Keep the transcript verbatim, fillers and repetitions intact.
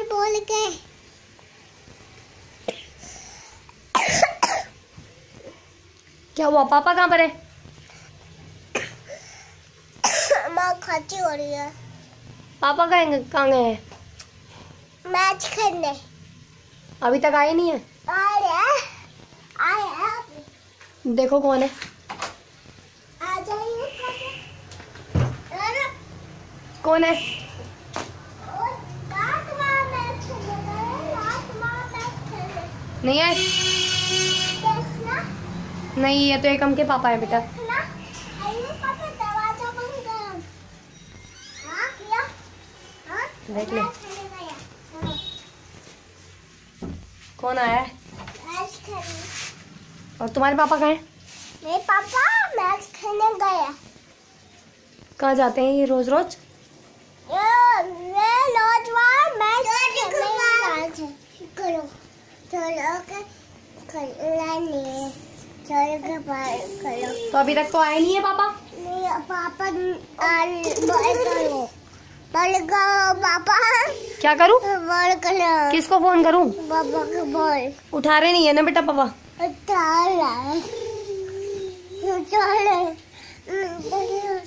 बोल बोल के क्या हुआ? पापा कहाँ पर है? माँ खाती हो रही है। पापा कहाँ कहाँ गए हैं? मैच खेलने। अभी तक आए नहीं है? आए आए। देखो कौन है। आ जाइए। कौन है? नहीं आए? नहीं, ये तो एकम के पापा है बेटा। देख ले कौन आया है। और तुम्हारे पापा कहाँ हैं? मेरे पापा मैच खेलने गए। कहाँ जाते हैं ये रोज रोज? करो चलो करो। तो अभी तक तो आए नहीं है पापा? नहीं पापा बॉल करो बॉल करो पापा। क्या करूं? बॉल करो। किसको फोन करूं? पापा को बॉल उठा रहे नहीं है ना बेटा पापा? उठा रहा है।